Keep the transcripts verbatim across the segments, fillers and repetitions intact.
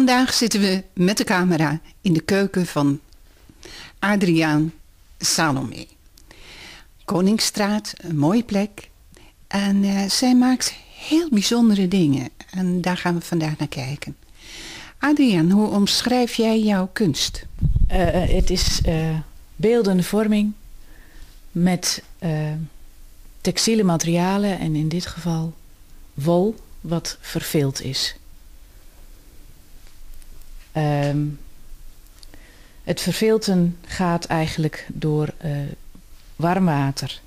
Vandaag zitten we met de camera in de keuken van Adriaan Salomé. Koningsstraat, een mooie plek. En uh, zij maakt heel bijzondere dingen. En daar gaan we vandaag naar kijken. Adriaan, hoe omschrijf jij jouw kunst? Uh, het is uh, beeldende vorming met uh, textiele materialen en in dit geval wol wat verveeld is. Um, het verveelten gaat eigenlijk door uh, warm water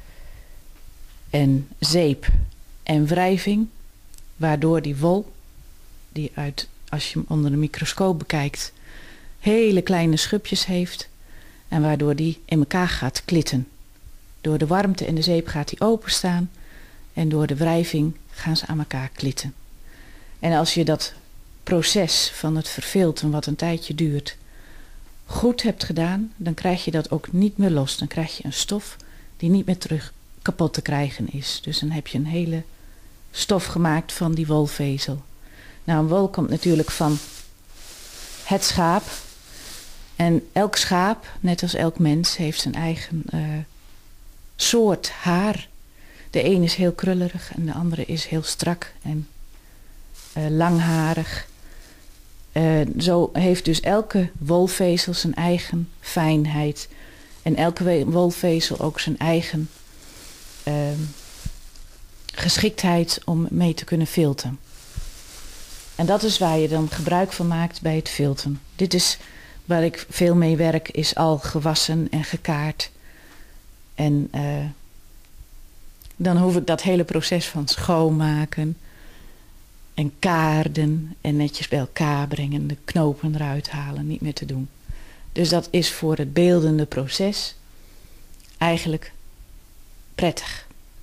en zeep en wrijving, waardoor die wol, die uit, als je hem onder de microscoop bekijkt, hele kleine schubjes heeft en waardoor die in elkaar gaat klitten. Door de warmte en de zeep gaat die openstaan en door de wrijving gaan ze aan elkaar klitten. En als je dat proces van het verveelten, wat een tijdje duurt, goed hebt gedaan, dan krijg je dat ook niet meer los. Dan krijg je een stof die niet meer terug kapot te krijgen is. Dus dan heb je een hele stof gemaakt van die wolvezel. Nou, een wol komt natuurlijk van het schaap. En elk schaap, net als elk mens, heeft zijn eigen uh, soort haar. De een is heel krullerig en de andere is heel strak en uh, langharig. Uh, zo heeft dus elke wolvezel zijn eigen fijnheid. En elke wolvezel ook zijn eigen uh, geschiktheid om mee te kunnen filten. En dat is waar je dan gebruik van maakt bij het filten. Dit is waar ik veel mee werk, is al gewassen en gekaard. En uh, dan hoef ik dat hele proces van schoonmaken en kaarden en netjes bij elkaar brengen, de knopen eruit halen, niet meer te doen. Dus dat is voor het beeldende proces eigenlijk prettig.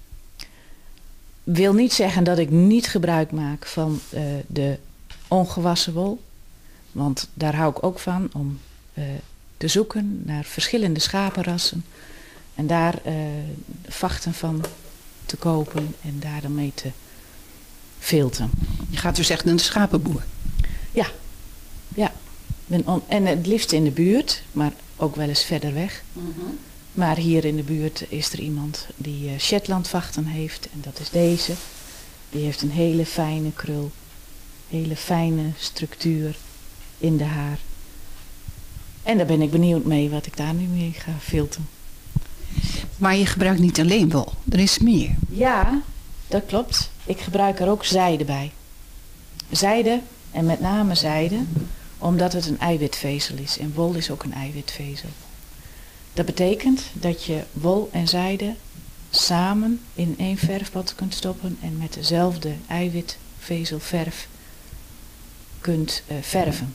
Wil niet zeggen dat ik niet gebruik maak van uh, de ongewassen wol. Want daar hou ik ook van om uh, te zoeken naar verschillende schapenrassen. En daar uh, vachten van te kopen en daar dan mee te filten. Je gaat dus echt naar de schapenboer? Ja, ja. Ben on- en het liefst in de buurt, maar ook wel eens verder weg. Mm-hmm. Maar hier in de buurt is er iemand die uh, Shetlandvachten heeft. En dat is deze. Die heeft een hele fijne krul. Hele fijne structuur in de haar. En daar ben ik benieuwd mee wat ik daar nu mee ga filten. Maar je gebruikt niet alleen wol. Er is meer. Ja, dat klopt. Ik gebruik er ook zijde bij. Zijde, en met name zijde, omdat het een eiwitvezel is. En wol is ook een eiwitvezel. Dat betekent dat je wol en zijde samen in één verfbad kunt stoppen en met dezelfde eiwitvezelverf kunt uh, verven.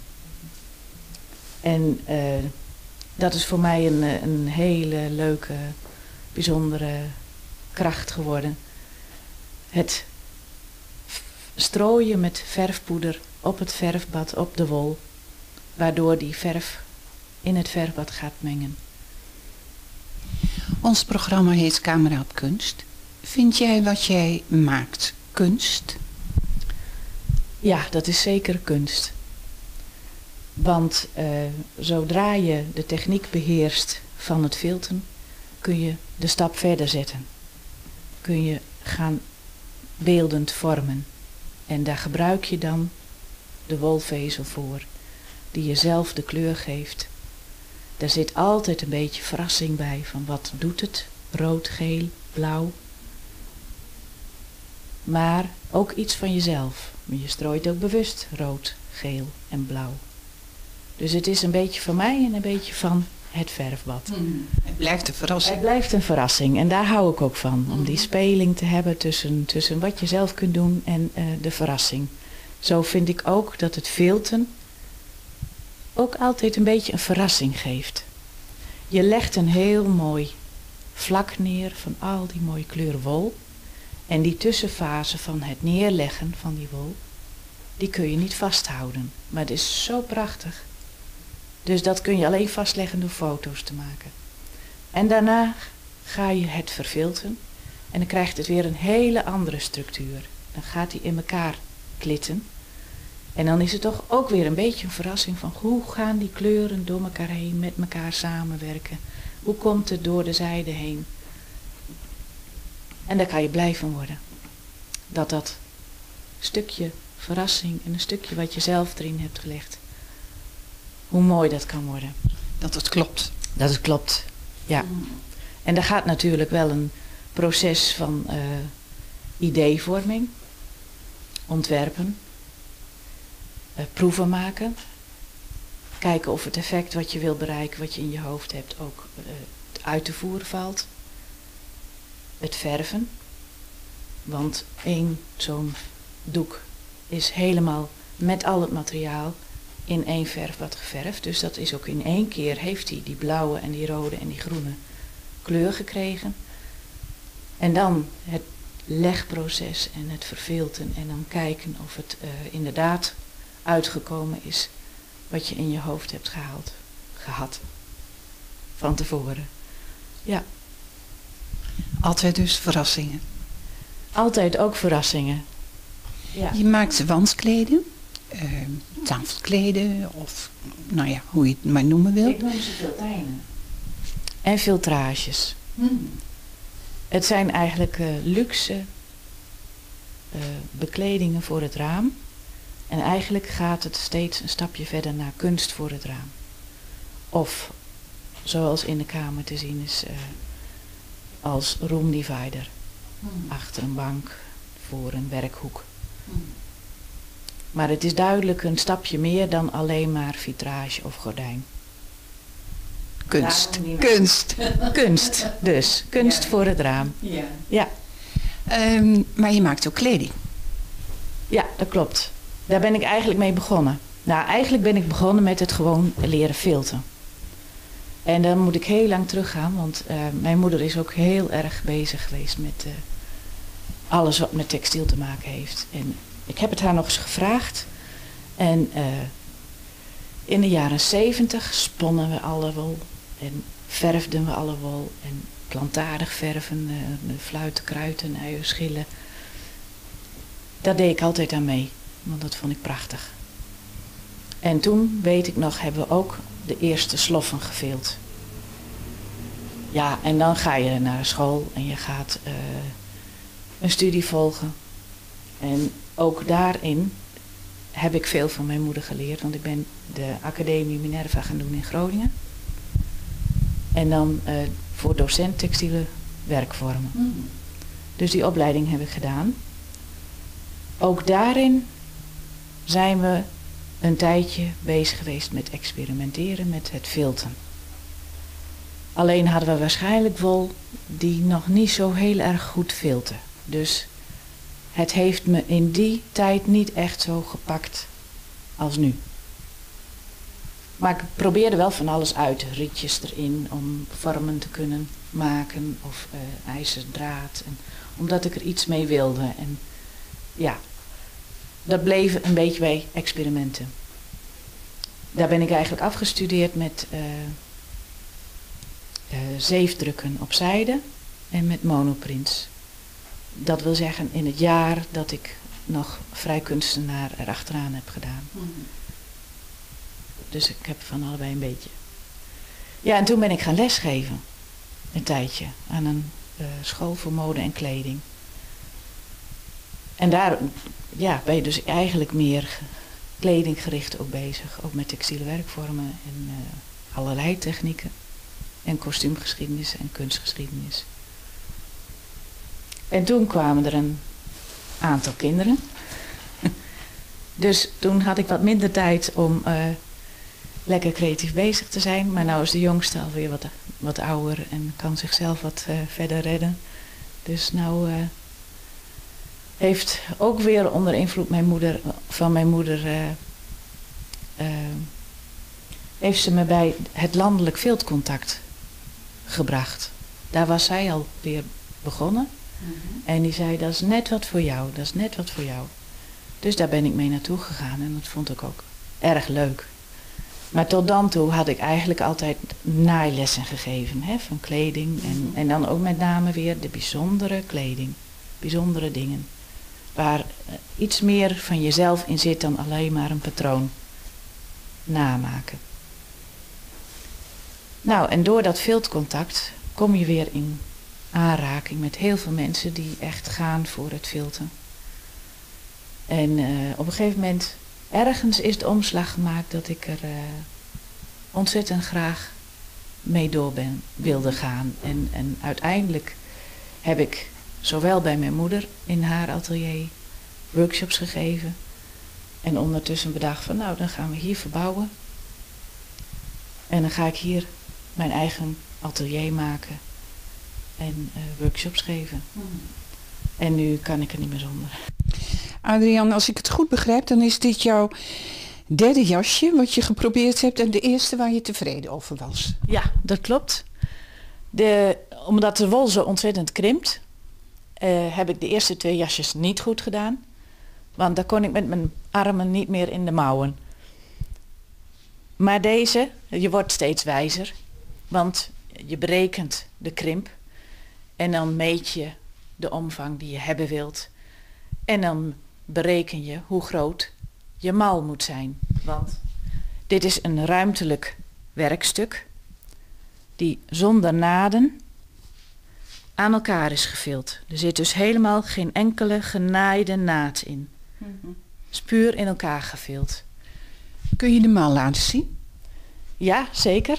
En uh, dat is voor mij een, een hele leuke, bijzondere kracht geworden. Het strooien met verfpoeder op het verfbad, op de wol, waardoor die verf in het verfbad gaat mengen. Ons programma heet Camera op Kunst. Vind jij wat jij maakt kunst? Ja, dat is zeker kunst. Want uh, zodra je de techniek beheerst van het filten, kun je de stap verder zetten. Kun je gaan beeldend vormen. En daar gebruik je dan de wolvezel voor, die je zelf de kleur geeft. Daar zit altijd een beetje verrassing bij van wat doet het, rood, geel, blauw. Maar ook iets van jezelf. Je strooit ook bewust rood, geel en blauw. Dus het is een beetje van mij en een beetje van het verfbad. Mm. Het blijft een verrassing. Het blijft een verrassing en daar hou ik ook van. Om die speling te hebben tussen, tussen wat je zelf kunt doen en uh, de verrassing. Zo vind ik ook dat het filten ook altijd een beetje een verrassing geeft. Je legt een heel mooi vlak neer van al die mooie kleuren wol. En die tussenfase van het neerleggen van die wol, die kun je niet vasthouden. Maar het is zo prachtig. Dus dat kun je alleen vastleggen door foto's te maken. En daarna ga je het verfilten en dan krijgt het weer een hele andere structuur. Dan gaat die in elkaar klitten. En dan is het toch ook weer een beetje een verrassing van hoe gaan die kleuren door elkaar heen, met elkaar samenwerken. Hoe komt het door de zijde heen? En daar kan je blij van worden. Dat dat stukje verrassing en een stukje wat je zelf erin hebt gelegd, hoe mooi dat kan worden. Dat het klopt. Dat het klopt, ja. Mm. En daar gaat natuurlijk wel een proces van uh, ideevorming, ontwerpen, uh, proeven maken. Kijken of het effect wat je wil bereiken, wat je in je hoofd hebt, ook uh, uit te voeren valt. Het verven. Want één zo'n doek is helemaal met al het materiaal in één verf wat geverfd. Dus dat is ook in één keer, heeft hij die blauwe en die rode en die groene kleur gekregen. En dan het legproces en het verfilten en dan kijken of het uh, inderdaad uitgekomen is wat je in je hoofd hebt gehaald, gehad, van tevoren. Ja. Altijd dus verrassingen. Altijd ook verrassingen. Ja. Je maakt wanskleden, uh, tafelkleden of nou ja, hoe je het maar noemen wil. Ik noem ze filtijnen. En filtrages. Hmm. Het zijn eigenlijk uh, luxe uh, bekledingen voor het raam. En eigenlijk gaat het steeds een stapje verder naar kunst voor het raam. Of, zoals in de kamer te zien is, uh, als room divider. Hmm. Achter een bank, voor een werkhoek. Hmm. Maar het is duidelijk een stapje meer dan alleen maar vitrage of gordijn. Kunst. Kunst. Kunst, dus. Kunst ja. Voor het raam. Ja. Ja. Um, maar je maakt ook kleding. Ja, dat klopt. Daar ben ik eigenlijk mee begonnen. Nou, eigenlijk ben ik begonnen met het gewoon leren filten. En dan moet ik heel lang teruggaan, want uh, mijn moeder is ook heel erg bezig geweest met uh, alles wat met textiel te maken heeft. En ik heb het haar nog eens gevraagd. En uh, in de jaren zeventig sponnen we alle wol en verfden we alle wol en plantaardig verven, uh, fluiten, kruiden, uienschillen. Daar deed ik altijd aan mee, want dat vond ik prachtig. En toen, weet ik nog, hebben we ook de eerste sloffen gevild. Ja, en dan ga je naar school en je gaat uh, een studie volgen. En ook daarin heb ik veel van mijn moeder geleerd, want ik ben de Academie Minerva gaan doen in Groningen. En dan uh, voor docent textiele werkvormen. Mm. Dus die opleiding heb ik gedaan. Ook daarin zijn we een tijdje bezig geweest met experimenteren met het filten. Alleen hadden we waarschijnlijk wol die nog niet zo heel erg goed filten. Dus het heeft me in die tijd niet echt zo gepakt als nu. Maar ik probeerde wel van alles uit. Rietjes erin om vormen te kunnen maken of uh, ijzerdraad. En, omdat ik er iets mee wilde. En ja, dat bleef een beetje bij experimenten. Daar ben ik eigenlijk afgestudeerd met uh, uh, zeefdrukken op zijde en met monoprints. Dat wil zeggen in het jaar dat ik nog vrij kunstenaar erachteraan heb gedaan. Mm-hmm. Dus ik heb van allebei een beetje. Ja, en toen ben ik gaan lesgeven. Een tijdje. Aan een uh, school voor mode en kleding. En daar ja, ben je dus eigenlijk meer kledinggericht ook bezig. Ook met textiele werkvormen en uh, allerlei technieken. En kostuumgeschiedenis en kunstgeschiedenis. En toen kwamen er een aantal kinderen. Dus toen had ik wat minder tijd om uh, lekker creatief bezig te zijn. Maar nu is de jongste alweer wat, wat ouder en kan zichzelf wat uh, verder redden. Dus nou uh, heeft ook weer onder invloed mijn moeder, van mijn moeder... Uh, uh, heeft ze me bij het landelijk viltcontact gebracht. Daar was zij alweer begonnen. Mm-hmm. En die zei, dat is net wat voor jou, dat is net wat voor jou. Dus daar ben ik mee naartoe gegaan en dat vond ik ook erg leuk. Maar tot dan toe had ik eigenlijk altijd naailessen gegeven, hè, van kleding. En, en dan ook met name weer de bijzondere kleding, bijzondere dingen. waar uh, iets meer van jezelf in zit dan alleen maar een patroon namaken. Nou, en door dat viltcontact kom je weer in aanraking met heel veel mensen die echt gaan voor het vilten. En uh, op een gegeven moment, ergens is de omslag gemaakt dat ik er uh, ontzettend graag mee door ben, wilde gaan. En, en uiteindelijk heb ik zowel bij mijn moeder in haar atelier workshops gegeven. En ondertussen bedacht van nou, dan gaan we hier verbouwen. En dan ga ik hier mijn eigen atelier maken en uh, workshops geven. Mm. En nu kan ik er niet meer zonder. Adriaan, als ik het goed begrijp, dan is dit jouw derde jasje wat je geprobeerd hebt en de eerste waar je tevreden over was. Ja, dat klopt. De, omdat de wol zo ontzettend krimpt, uh, heb ik de eerste twee jasjes niet goed gedaan. Want daar kon ik met mijn armen niet meer in de mouwen. Maar deze, je wordt steeds wijzer. Want je berekent de krimp. En dan meet je de omvang die je hebben wilt. En dan bereken je hoe groot je mal moet zijn. Want dit is een ruimtelijk werkstuk. Die zonder naden aan elkaar is gevild. Er zit dus helemaal geen enkele genaaide naad in. Mm-hmm. Het is puur in elkaar gevild. Kun je de mal laten zien? Ja, zeker.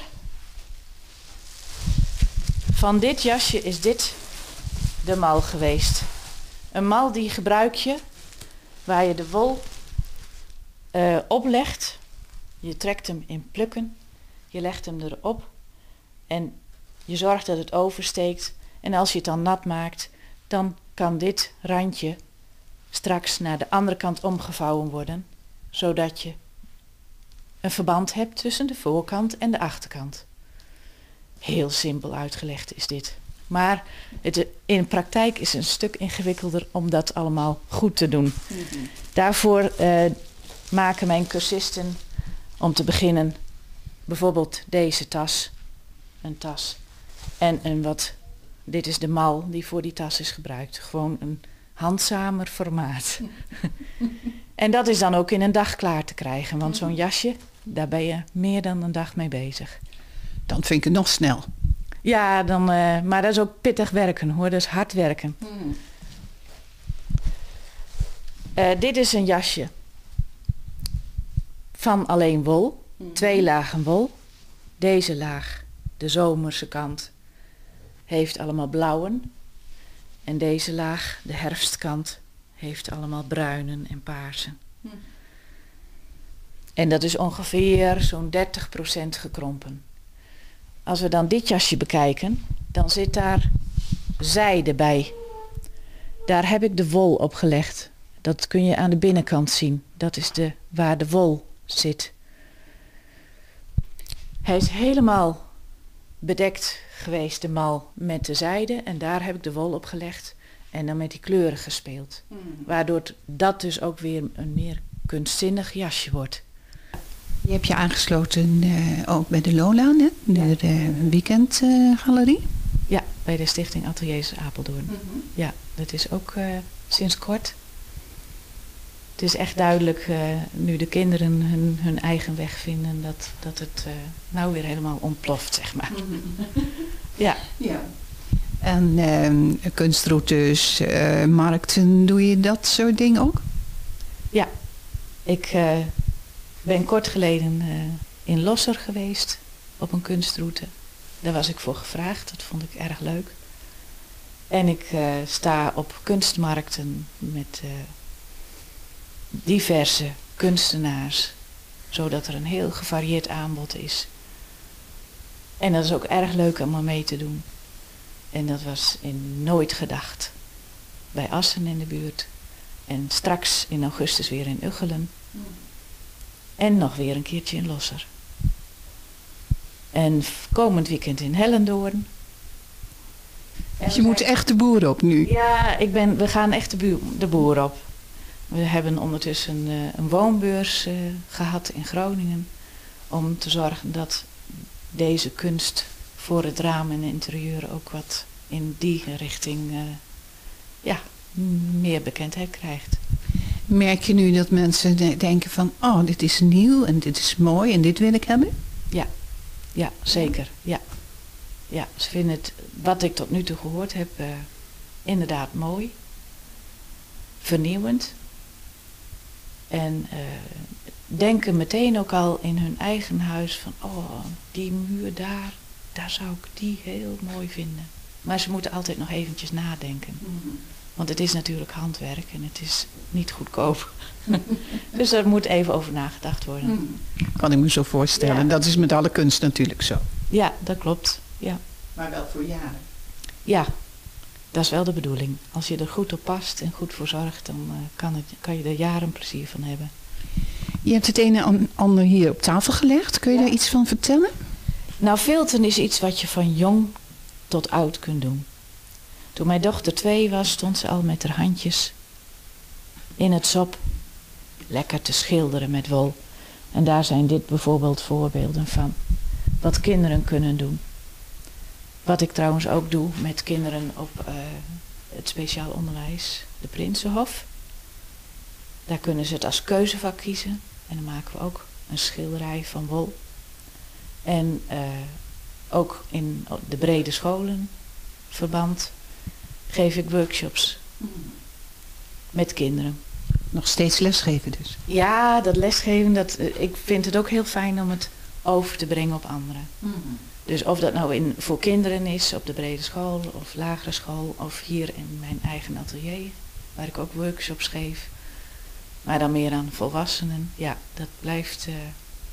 Van dit jasje is dit de mal geweest. Een mal die gebruik je waar je de wol uh, oplegt. Je trekt hem in plukken. Je legt hem erop. En je zorgt dat het oversteekt. En als je het dan nat maakt, dan kan dit randje straks naar de andere kant omgevouwen worden. Zodat je een verband hebt tussen de voorkant en de achterkant. Heel simpel uitgelegd is dit. Maar het, in de praktijk is het een stuk ingewikkelder om dat allemaal goed te doen. Mm-hmm. Daarvoor uh, maken mijn cursisten om te beginnen bijvoorbeeld deze tas. Een tas. En een wat, dit is de mal die voor die tas is gebruikt. Gewoon een handzamer formaat. En dat is dan ook in een dag klaar te krijgen. Want zo'n jasje, daar ben je meer dan een dag mee bezig. Dan vind ik het nog snel. Ja, dan, uh, maar dat is ook pittig werken hoor. Dat is hard werken. Hmm. Uh, dit is een jasje van alleen wol. Hmm. Twee lagen wol. Deze laag, de zomerse kant, heeft allemaal blauwen. En deze laag, de herfstkant, heeft allemaal bruinen en paarsen. Hmm. En dat is ongeveer zo'n dertig procent gekrompen. Als we dan dit jasje bekijken, dan zit daar zijde bij. Daar heb ik de wol op gelegd. Dat kun je aan de binnenkant zien. Dat is de, waar de wol zit. Hij is helemaal bedekt geweest, de mal, met de zijde. En daar heb ik de wol op gelegd. En dan met die kleuren gespeeld. Hmm. Waardoor dat dus ook weer een meer kunstzinnig jasje wordt. Je hebt je aangesloten uh, ook bij de Lola, hè? De, de weekendgalerie. Uh, ja, bij de Stichting Ateliers Apeldoorn. Mm-hmm. Ja, dat is ook uh, sinds kort. Het is echt duidelijk, uh, nu de kinderen hun, hun eigen weg vinden, dat, dat het uh, nou weer helemaal ontploft, zeg maar. Mm-hmm. Ja. Ja. En uh, kunstroutes, uh, markten, doe je dat soort dingen ook? Ja, ik... Uh, Ik ben kort geleden uh, in Losser geweest op een kunstroute. Daar was ik voor gevraagd, dat vond ik erg leuk. En ik uh, sta op kunstmarkten met uh, diverse kunstenaars, zodat er een heel gevarieerd aanbod is. En dat is ook erg leuk om er mee te doen. En dat was in Nooit Gedacht, bij Assen in de buurt. En straks in augustus weer in Uggelen. En nog weer een keertje in Losser. En komend weekend in Hellendoorn. Dus je moet echt de boer op nu? Ja, ik ben, we gaan echt de, buur, de boer op. We hebben ondertussen uh, een woonbeurs uh, gehad in Groningen. Om te zorgen dat deze kunst voor het raam en interieur ook wat in die richting uh, ja, meer bekendheid krijgt. Merk je nu dat mensen de- denken van, oh, dit is nieuw en dit is mooi en dit wil ik hebben? Ja, ja zeker. Ja. Ja, ze vinden het, wat ik tot nu toe gehoord heb, uh, inderdaad mooi. Vernieuwend. En uh, denken meteen ook al in hun eigen huis van, oh, die muur daar, daar zou ik die heel mooi vinden. Maar ze moeten altijd nog eventjes nadenken. Mm-hmm. Want het is natuurlijk handwerk en het is niet goedkoop. Dus daar moet even over nagedacht worden. Mm. Kan ik me zo voorstellen. Ja. Dat is met alle kunst natuurlijk zo. Ja, dat klopt. Ja. Maar wel voor jaren. Ja, dat is wel de bedoeling. Als je er goed op past en goed voor zorgt, dan uh, kan, het, kan je er jaren plezier van hebben. Je hebt het een en ander hier op tafel gelegd. Kun je Ja. daar iets van vertellen? Nou, filten is iets wat je van jong tot oud kunt doen. Toen mijn dochter twee was, stond ze al met haar handjes in het sop lekker te schilderen met wol. En daar zijn dit bijvoorbeeld voorbeelden van. Wat kinderen kunnen doen. Wat ik trouwens ook doe met kinderen op uh, het speciaal onderwijs, de Prinsenhof. Daar kunnen ze het als keuzevak kiezen. En dan maken we ook een schilderij van wol. En uh, ook in de brede scholen verband geef ik workshops met kinderen. Nog steeds lesgeven dus? Ja, dat lesgeven, dat, uh, ik vind het ook heel fijn om het over te brengen op anderen. Mm. Dus of dat nou in, voor kinderen is, op de brede school of lagere school, of hier in mijn eigen atelier, waar ik ook workshops geef. Maar dan meer aan volwassenen. Ja, dat blijft uh,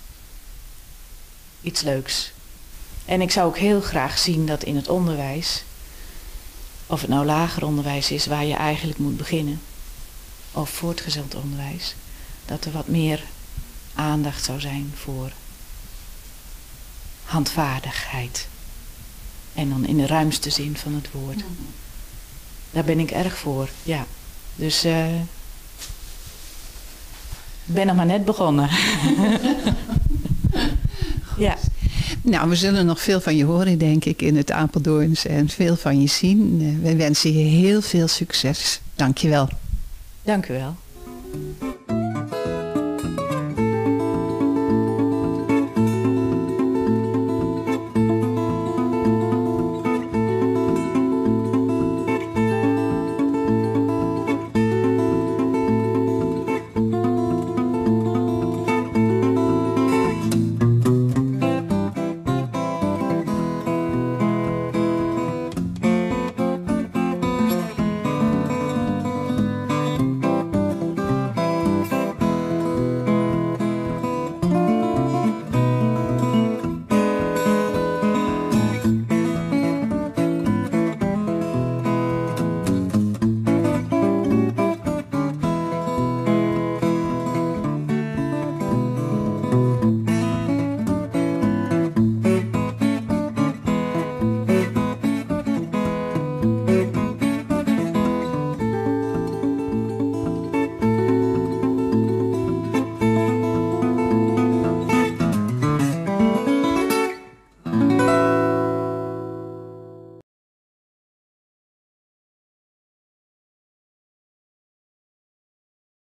iets leuks. En ik zou ook heel graag zien dat in het onderwijs, of het nou lager onderwijs is waar je eigenlijk moet beginnen, of voortgezet onderwijs, dat er wat meer aandacht zou zijn voor handvaardigheid. En dan in de ruimste zin van het woord. Mm-hmm. Daar ben ik erg voor, ja. Dus ik uh, ben nog maar net begonnen. Ja. Nou, we zullen nog veel van je horen, denk ik, in het Apeldoorns en veel van je zien. Uh, wij wensen je heel veel succes. Dank je wel. Dank u wel.